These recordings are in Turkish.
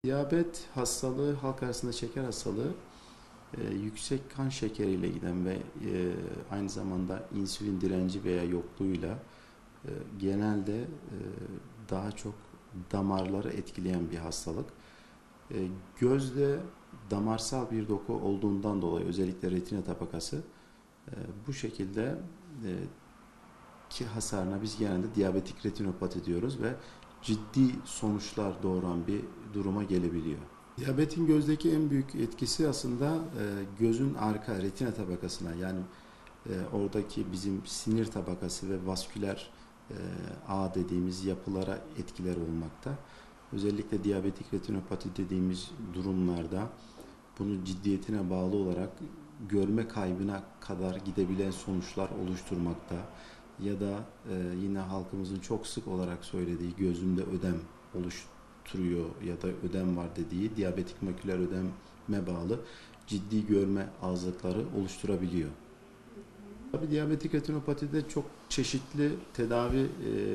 Diyabet hastalığı, halk arasında şeker hastalığı, yüksek kan şekeriyle giden ve aynı zamanda insülin direnci veya yokluğuyla genelde daha çok damarları etkileyen bir hastalık. Gözde damarsal bir doku olduğundan dolayı özellikle retina tabakası bu şekilde ki hasarına biz genelde diyabetik retinopati diyoruz ve ciddi sonuçlar doğuran bir duruma gelebiliyor. Diyabetin gözdeki en büyük etkisi aslında gözün arka retina tabakasına, yani oradaki bizim sinir tabakası ve vasküler ağ dediğimiz yapılara etkiler olmakta. Özellikle diyabetik retinopati dediğimiz durumlarda bunun ciddiyetine bağlı olarak görme kaybına kadar gidebilen sonuçlar oluşturmakta. Ya da yine halkımızın çok sık olarak söylediği gözümde ödem oluşturuyor ya da ödem var dediği diyabetik maküler ödeme bağlı ciddi görme azlıkları oluşturabiliyor. Tabii diyabetik retinopatide çok çeşitli tedavi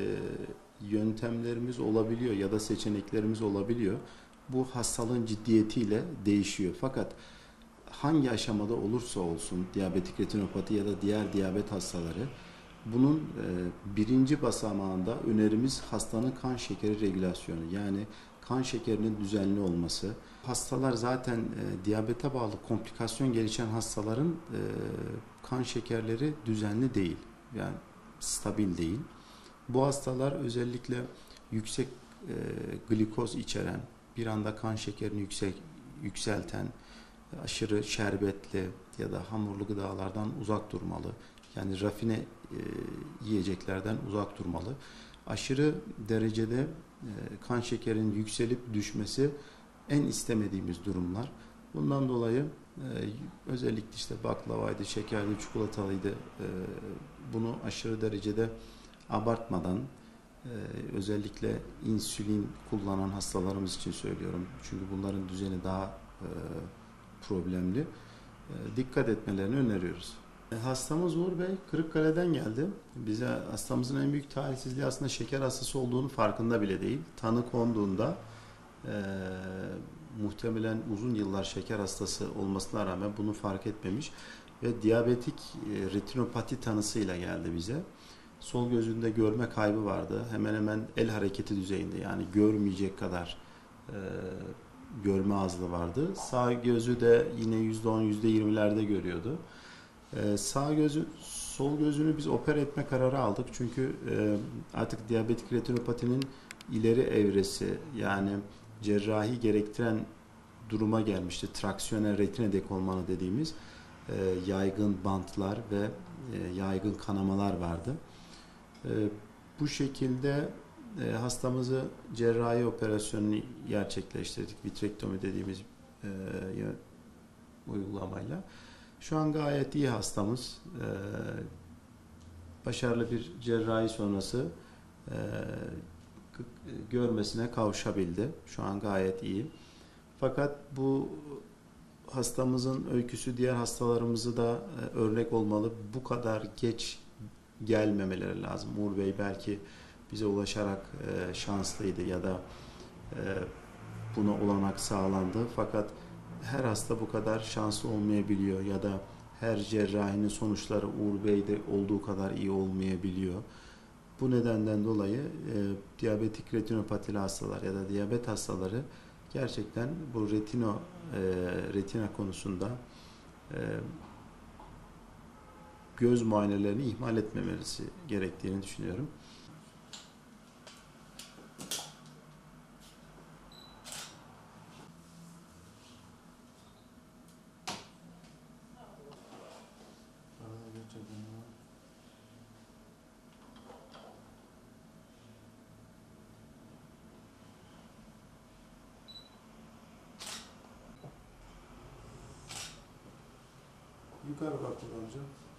yöntemlerimiz olabiliyor ya da seçeneklerimiz olabiliyor. Bu hastalığın ciddiyetiyle değişiyor. Fakat hangi aşamada olursa olsun diyabetik retinopati ya da diğer diyabet hastaları, bunun birinci basamağında önerimiz hastanın kan şekeri regülasyonu, yani kan şekerinin düzenli olması. Hastalar zaten diyabete bağlı komplikasyon gelişen hastaların kan şekerleri düzenli değil, yani stabil değil. Bu hastalar özellikle yüksek glikoz içeren, bir anda kan şekerini yükselten, aşırı şerbetli ya da hamurlu gıdalardan uzak durmalı. Yani rafine yiyeceklerden uzak durmalı. Aşırı derecede kan şekerinin yükselip düşmesi en istemediğimiz durumlar. Bundan dolayı özellikle işte baklavaydı, şekerli, çikolatalıydı, bunu aşırı derecede abartmadan, özellikle insülin kullanan hastalarımız için söylüyorum. Çünkü bunların düzeni daha problemli. Dikkat etmelerini öneriyoruz. Hastamız Uğur Bey Kırıkkale'den geldi. Bize hastamızın en büyük talihsizliği aslında şeker hastası olduğunu farkında bile değil. Tanı konduğunda muhtemelen uzun yıllar şeker hastası olmasına rağmen bunu fark etmemiş ve diyabetik retinopati tanısıyla geldi bize. Sol gözünde görme kaybı vardı. Hemen hemen el hareketi düzeyinde, yani görmeyecek kadar görme azlığı vardı. Sağ gözü de yine %10, %20'lerde görüyordu. Sol gözünü biz opera etme kararı aldık. Çünkü artık diyabetik retinopatinin ileri evresi, yani cerrahi gerektiren duruma gelmişti. Traksiyonel retina dekolmanı dediğimiz yaygın bantlar ve yaygın kanamalar vardı. Bu şekilde hastamızı cerrahi operasyonunu gerçekleştirdik. Vitrektomi dediğimiz uygulamayla. Şu an gayet iyi hastamız. Başarılı bir cerrahi sonrası görmesine kavuşabildi. Şu an gayet iyi. Fakat bu hastamızın öyküsü diğer hastalarımızı da örnek olmalı. Bu kadar geç gelmemeleri lazım. Uğur Bey belki bize ulaşarak şanslıydı ya da buna olanak sağlandı. Fakat her hasta bu kadar şanslı olmayabiliyor ya da her cerrahinin sonuçları Uğur Bey'de olduğu kadar iyi olmayabiliyor. Bu nedenden dolayı diyabetik retinopatili hastalar ya da diyabet hastaları gerçekten bu retina konusunda göz muayenelerini ihmal etmemesi gerektiğini düşünüyorum. Yukarı bak amca.